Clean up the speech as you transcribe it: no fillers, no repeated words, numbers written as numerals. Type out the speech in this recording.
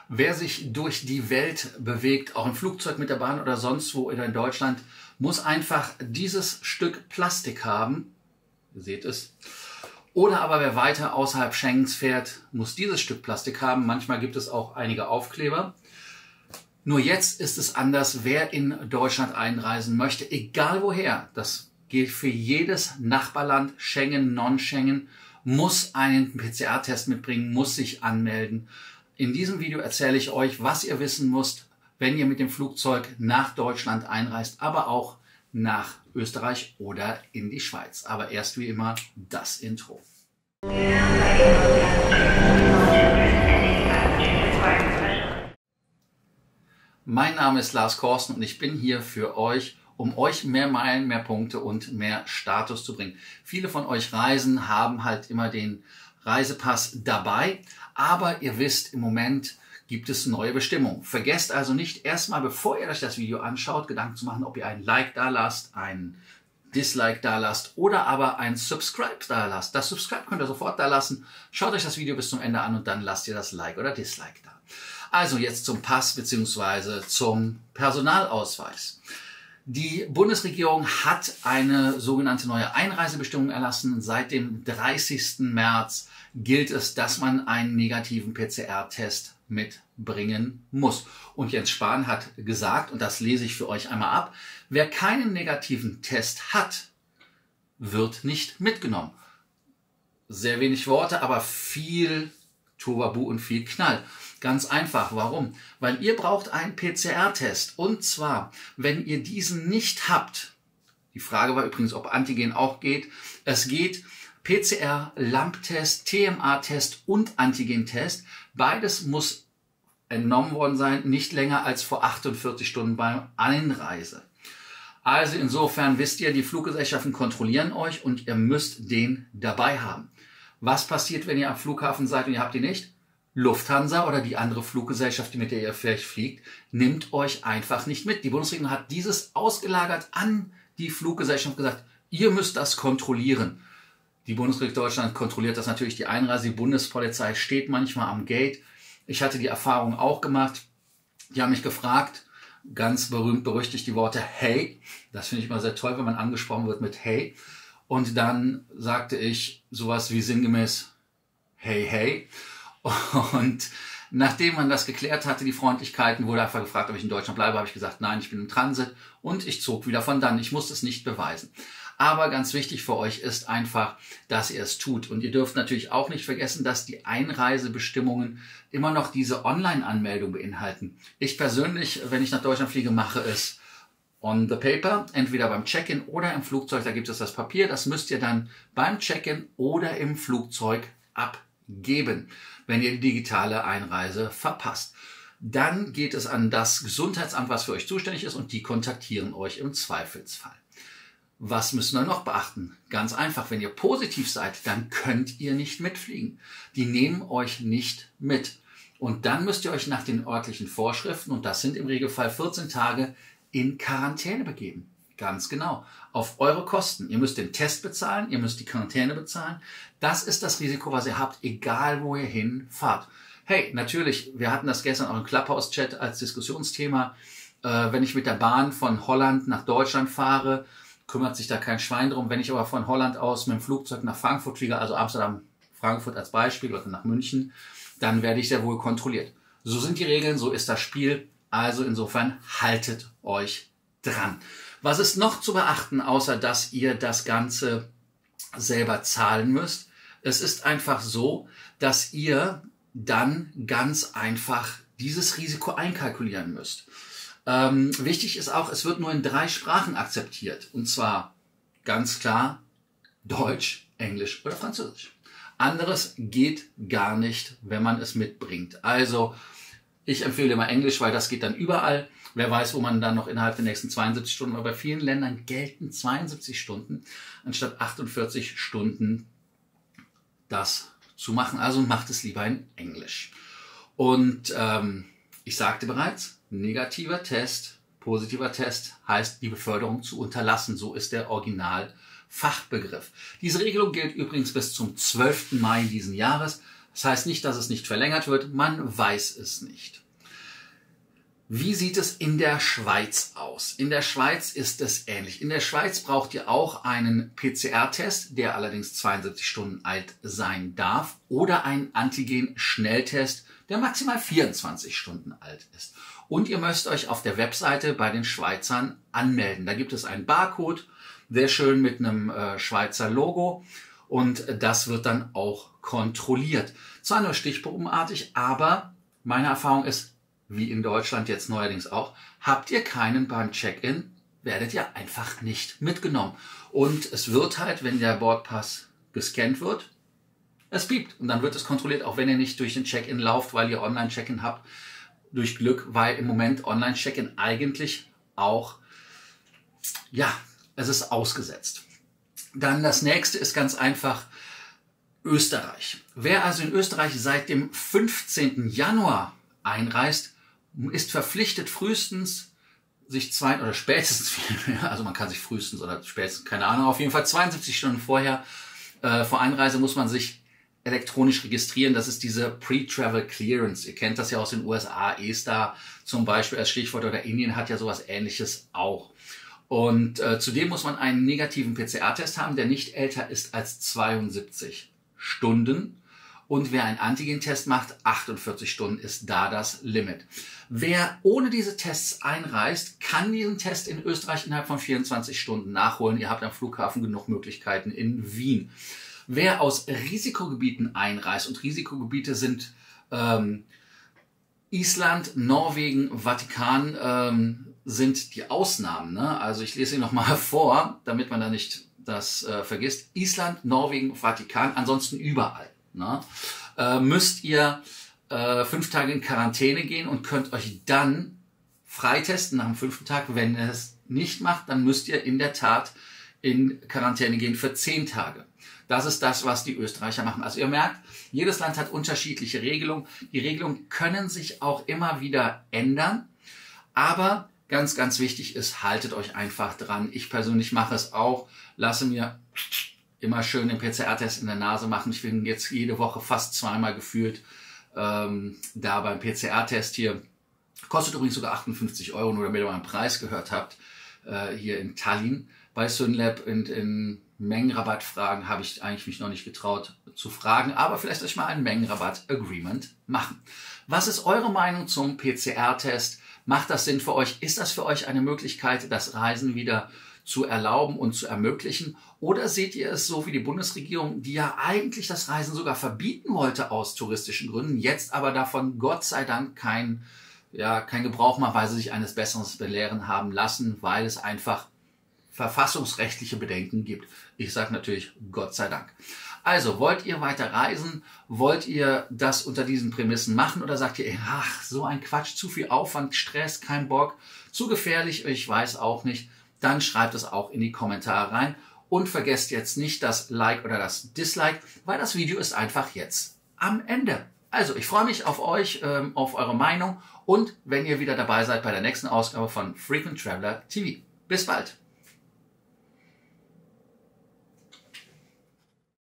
Wer sich durch die Welt bewegt, auch im Flugzeug, mit der Bahn oder sonst wo oder in Deutschland, muss einfach dieses Stück Plastik haben. Ihr seht es. Oder aber wer weiter außerhalb Schengens fährt, muss dieses Stück Plastik haben. Manchmal gibt es auch einige Aufkleber. Nur jetzt ist es anders. Wer in Deutschland einreisen möchte, egal woher, das gilt für jedes Nachbarland, Schengen, Non-Schengen, muss einen PCR-Test mitbringen, muss sich anmelden. In diesem Video erzähle ich euch, was ihr wissen müsst, wenn ihr mit dem Flugzeug nach Deutschland einreist, aber auch nach Österreich oder in die Schweiz. Aber erst wie immer das Intro. Mein Name ist Lars Korsten und ich bin hier für euch, um euch mehr Meilen, mehr Punkte und mehr Status zu bringen. Viele von euch reisen, haben halt immer den Reisepass dabei, aber ihr wisst, im Moment gibt es neue Bestimmungen. Vergesst also nicht, erstmal, bevor ihr euch das Video anschaut, Gedanken zu machen, ob ihr ein Like da lasst, ein Dislike da lasst oder aber ein Subscribe da lasst. Das Subscribe könnt ihr sofort da lassen. Schaut euch das Video bis zum Ende an und dann lasst ihr das Like oder Dislike da. Also jetzt zum Pass bzw. zum Personalausweis. Die Bundesregierung hat eine sogenannte neue Einreisebestimmung erlassen. Seit dem 30. März gilt es, dass man einen negativen PCR-Test mitbringen muss. Und Jens Spahn hat gesagt, und das lese ich für euch einmal ab, wer keinen negativen Test hat, wird nicht mitgenommen. Sehr wenig Worte, aber viel Tohuwabohu und viel Knall. Ganz einfach. Warum? Weil ihr braucht einen PCR-Test. Und zwar, wenn ihr diesen nicht habt, die Frage war übrigens, ob Antigen auch geht. Es geht PCR, LAMP-Test, TMA-Test und Antigen-Test. Beides muss entnommen worden sein, nicht länger als vor 48 Stunden beim Einreise. Also insofern wisst ihr, die Fluggesellschaften kontrollieren euch und ihr müsst den dabei haben. Was passiert, wenn ihr am Flughafen seid und ihr habt ihn nicht? Lufthansa oder die andere Fluggesellschaft, mit der ihr vielleicht fliegt, nimmt euch einfach nicht mit. Die Bundesregierung hat dieses ausgelagert an die Fluggesellschaft und gesagt, ihr müsst das kontrollieren. Die Bundesrepublik Deutschland kontrolliert das natürlich, die Einreise. Die Bundespolizei steht manchmal am Gate. Ich hatte die Erfahrung auch gemacht. Die haben mich gefragt, ganz berühmt berüchtigt die Worte hey. Das finde ich immer sehr toll, wenn man angesprochen wird mit hey. Und dann sagte ich sowas wie sinngemäß hey, hey. Und nachdem man das geklärt hatte, die Freundlichkeiten, wurde einfach gefragt, ob ich in Deutschland bleibe, habe ich gesagt, nein, ich bin im Transit und ich zog wieder von dann. Ich musste es nicht beweisen. Aber ganz wichtig für euch ist einfach, dass ihr es tut. Und ihr dürft natürlich auch nicht vergessen, dass die Einreisebestimmungen immer noch diese Online-Anmeldung beinhalten. Ich persönlich, wenn ich nach Deutschland fliege, mache es on the paper, entweder beim Check-in oder im Flugzeug. Da gibt es das Papier, das müsst ihr dann beim Check-in oder im Flugzeug abgeben, wenn ihr die digitale Einreise verpasst. Dann geht es an das Gesundheitsamt, was für euch zuständig ist, und die kontaktieren euch im Zweifelsfall. Was müssen wir noch beachten? Ganz einfach, wenn ihr positiv seid, dann könnt ihr nicht mitfliegen. Die nehmen euch nicht mit. Und dann müsst ihr euch nach den örtlichen Vorschriften, und das sind im Regelfall 14 Tage, in Quarantäne begeben. Ganz genau. Auf eure Kosten. Ihr müsst den Test bezahlen, ihr müsst die Quarantäne bezahlen. Das ist das Risiko, was ihr habt, egal wo ihr hinfahrt. Hey, natürlich, wir hatten das gestern auch im Clubhouse-Chat als Diskussionsthema. Wenn ich mit der Bahn von Holland nach Deutschland fahre, kümmert sich da kein Schwein drum. Wenn ich aber von Holland aus mit dem Flugzeug nach Frankfurt fliege, also Amsterdam, Frankfurt als Beispiel oder nach München, dann werde ich sehr wohl kontrolliert. So sind die Regeln, so ist das Spiel. Also insofern haltet euch dran. Was ist noch zu beachten, außer dass ihr das Ganze selber zahlen müsst? Es ist einfach so, dass ihr dann ganz einfach dieses Risiko einkalkulieren müsst. Wichtig ist auch, es wird nur in 3 Sprachen akzeptiert. Und zwar ganz klar Deutsch, Englisch oder Französisch. Anderes geht gar nicht, wenn man es mitbringt. Also ich empfehle immer Englisch, weil das geht dann überall. Wer weiß, wo man dann noch innerhalb der nächsten 72 Stunden, aber bei vielen Ländern gelten 72 Stunden anstatt 48 Stunden das zu machen. Also macht es lieber in Englisch. Und ich sagte bereits, negativer Test, positiver Test heißt die Beförderung zu unterlassen. So ist der Originalfachbegriff. Diese Regelung gilt übrigens bis zum 12. Mai diesen Jahres. Das heißt nicht, dass es nicht verlängert wird, man weiß es nicht. Wie sieht es in der Schweiz aus? In der Schweiz ist es ähnlich. In der Schweiz braucht ihr auch einen PCR-Test, der allerdings 72 Stunden alt sein darf, oder einen Antigen-Schnelltest, der maximal 24 Stunden alt ist. Und ihr müsst euch auf der Webseite bei den Schweizern anmelden. Da gibt es einen Barcode, sehr schön mit einem Schweizer Logo, und das wird dann auch kontrolliert. Zwar nur stichprobenartig, aber meine Erfahrung ist, wie in Deutschland jetzt neuerdings auch, habt ihr keinen beim Check-in, werdet ihr einfach nicht mitgenommen. Und es wird halt, wenn der Bordpass gescannt wird, es piept. Und dann wird es kontrolliert, auch wenn ihr nicht durch den Check-in lauft, weil ihr Online-Check-in habt, durch Glück, weil im Moment Online-Check-in eigentlich auch, ja, es ist ausgesetzt. Dann das nächste ist ganz einfach Österreich. Wer also in Österreich seit dem 15. Januar einreist, ist verpflichtet, frühestens sich oder spätestens, also man kann sich frühestens oder spätestens, keine Ahnung, auf jeden Fall 72 Stunden vorher, vor Einreise muss man sich elektronisch registrieren. Das ist diese Pre-Travel Clearance. Ihr kennt das ja aus den USA, ESTA zum Beispiel als Stichwort, oder Indien hat ja sowas Ähnliches auch. Und zudem muss man einen negativen PCR-Test haben, der nicht älter ist als 72 Stunden. Und wer einen Antigen-Test macht, 48 Stunden ist da das Limit. Wer ohne diese Tests einreist, kann diesen Test in Österreich innerhalb von 24 Stunden nachholen. Ihr habt am Flughafen genug Möglichkeiten in Wien. Wer aus Risikogebieten einreist, und Risikogebiete sind Island, Norwegen, Vatikan, sind die Ausnahmen. Ne? Also ich lese sie nochmal vor, damit man da nicht das vergisst. Island, Norwegen, Vatikan, ansonsten überall. Ne? Müsst ihr 5 Tage in Quarantäne gehen und könnt euch dann freitesten nach dem 5. Tag. Wenn ihr es nicht macht, dann müsst ihr in der Tat in Quarantäne gehen für 10 Tage. Das ist das, was die Österreicher machen. Also ihr merkt, jedes Land hat unterschiedliche Regelungen. Die Regelungen können sich auch immer wieder ändern. Aber ganz, ganz wichtig ist, haltet euch einfach dran. Ich persönlich mache es auch. Lasse mir immer schön den PCR-Test in der Nase machen. Ich bin jetzt jede Woche fast zweimal gefühlt da beim PCR-Test hier. Kostet übrigens sogar 58 €, nur damit ihr mal einen Preis gehört habt, hier in Tallinn. Bei Synlab in Mengenrabattfragen habe ich eigentlich mich noch nicht getraut zu fragen, aber vielleicht euch mal ein Mengenrabatt-Agreement machen. Was ist eure Meinung zum PCR-Test? Macht das Sinn für euch? Ist das für euch eine Möglichkeit, das Reisen wieder zu erlauben und zu ermöglichen? Oder seht ihr es so wie die Bundesregierung, die ja eigentlich das Reisen sogar verbieten wollte aus touristischen Gründen, jetzt aber davon Gott sei Dank kein Gebrauch macht, weil sie sich eines Besseren belehren haben lassen, weil es einfach verfassungsrechtliche Bedenken gibt. Ich sage natürlich Gott sei Dank. Also, wollt ihr weiter reisen? Wollt ihr das unter diesen Prämissen machen? Oder sagt ihr, ach, so ein Quatsch, zu viel Aufwand, Stress, kein Bock, zu gefährlich, ich weiß auch nicht. Dann schreibt es auch in die Kommentare rein. Und vergesst jetzt nicht das Like oder das Dislike, weil das Video ist einfach jetzt am Ende. Also, ich freue mich auf euch, auf eure Meinung und wenn ihr wieder dabei seid bei der nächsten Ausgabe von Frequent Traveler TV. Bis bald!